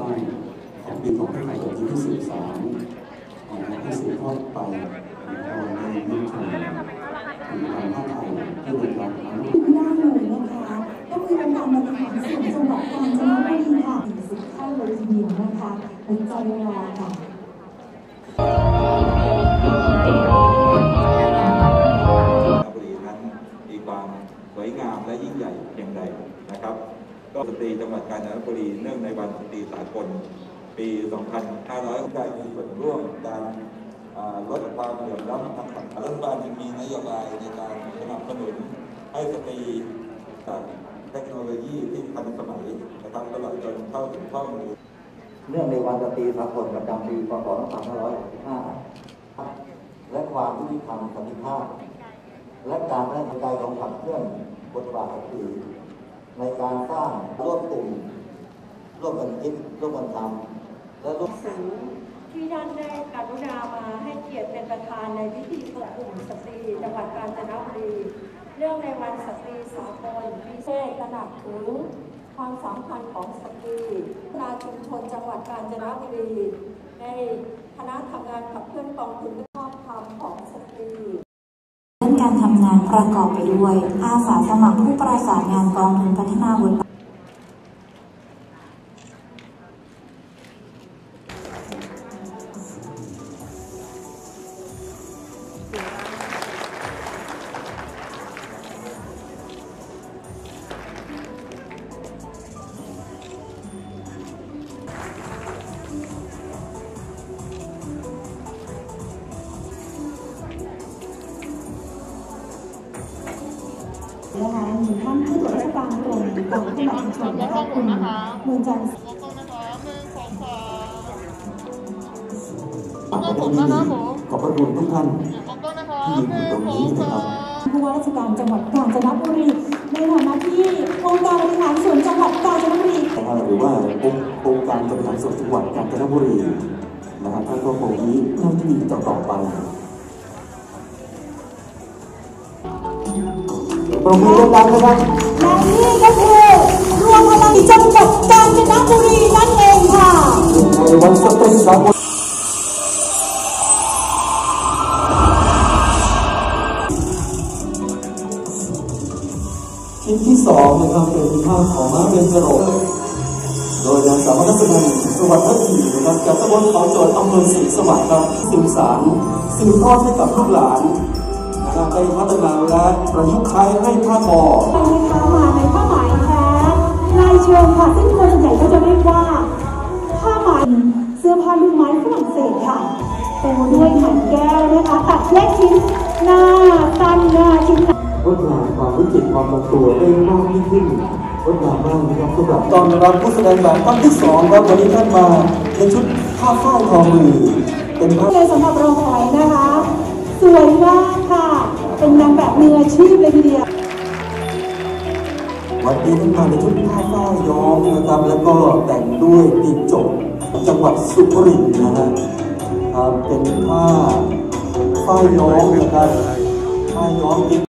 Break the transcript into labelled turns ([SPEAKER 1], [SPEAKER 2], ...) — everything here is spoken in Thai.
[SPEAKER 1] ของปีของไทยที่สืบสานที่สืบทอดไปในยุคของการภาคไทยที่เป็นการ
[SPEAKER 2] ได้เลยนะคะก็คือองค์การบริหารส่วนจังหวัดกาญจนบุรีค่ะ10 ท่านเลยทีเดียวนะคะเป็นใจรอค่ะ
[SPEAKER 3] บุรีนั้นมีความสวยงามและยิ่งใหญ่เพียงใดนะครับก็สตรีจังหวัดกาญจนบุรีเนื่องในวันสตรีสากลปี 2500ได้มีส่วนร่วมการลดความเหลื่อมล้ำทางสังคมรัฐบาลจึงมีนโยบายในการสนับสนุนให้สตรีจากเทคโนโลยีที่ทันสมัยนะครับตลอดจนเข้าถึงข้อมูล
[SPEAKER 4] เนื่องในวันสตรีสากลประจำปีพ.ศ. 2565และความยุติธรรมสันติภาพและการให้กำลังใจของขับเคลื่อนบทบาทสตรีในการสร้างร่วมกลุ่มร่วมกันคิดร่วมกันทำและร่วม
[SPEAKER 5] ที่ท่านได้กรุณามาให้เกียรติเป็นประธานในพิธีเปิดกลุ่มสตรีจังหวัดกาญจนบุรีเรื่องในวันสตรีสากลพิเศษตระหนักถึงความสำคัญของสตรีนาชุมชนจังหวัดกาญจนบุรีในคณะทำงานขับเคลื่อนกองทุนชอบธรรมของสตรี
[SPEAKER 2] เรื่องการทำงานประกอบไปด้วยอาสาสมัครผู้ประสานงานกองทุนพัฒนาบทบาทนะคะมีท่านผู้ตรวจราชการกรมการพัฒนาชุมชนนะคะคุณเมืองจันทร์
[SPEAKER 1] ขอบพระคุณทุกท่านที่อยู่ตรงนี้นะครับ
[SPEAKER 2] ผู้ว่าราชการจังหวัดกาญจนบุรีในฐานะที่องค์การบริหารส่วนจังหวัดกาญจนบุรี
[SPEAKER 1] หรือว่าองค์การบริหารส่วนจังหวัดกาญจนบุรีนะครับท่านก็คงนี้หน้าที่ต่อไปประมือดังๆนะครับ
[SPEAKER 2] และนี่ก็คือรวมพลังจังหวัดกาญจนบุรีนั่นเองค่ะ
[SPEAKER 1] ในวันสตรีสากลชิ้นที่2นะครับเป็นภาพของม้าเบญจรงค์โดยนางสาวนักแสดงสวัสดิ์ทัพทีนะครับจากตำบลเขาโจทย์อำเภอศรีสวัสดิ์ครับสื่อสารสืบทอดให้กับลูกหลานนะครับได้พัฒนาและประยุกต์ใช้ให้ผ้าทอ
[SPEAKER 2] นะคะมาในผ้าไหมแท้ลายเชิงค่ะซึ่งคนส่วนใหญ่ก็จะเรียกว่าผ้าไหมเสื้อผ้าลูกไม้ฝรั่งเศสค่ะโตด้วยไหมแก้วนะคะตัดแยกชิ้นหน้าตันหน้าชิ้น
[SPEAKER 1] ลดลาความวิจิตรความลงตัวได้มากยิ่งขึ้นลดลามากนะครับสำหรับตอนรับผู้แสดงแบบท่านที่2ครับวันนี้ท่านมาในชุดผ้าฝ้ายทอมือเป็นผ้า
[SPEAKER 2] เลยสำหรับเราหอยนะคะสวยมากค่ะเป็นนางแบบมืออาชีพเลยทีเดียว
[SPEAKER 1] วันนี้ท่านมาในชุดผ้าฝ้ายย้อมนะครับแล้วก็แต่งด้วยตีนจกจังหวัดสุรินทร์นะฮะเป็นผ้าฝ้ายย้อมนะครับผ้าย้อม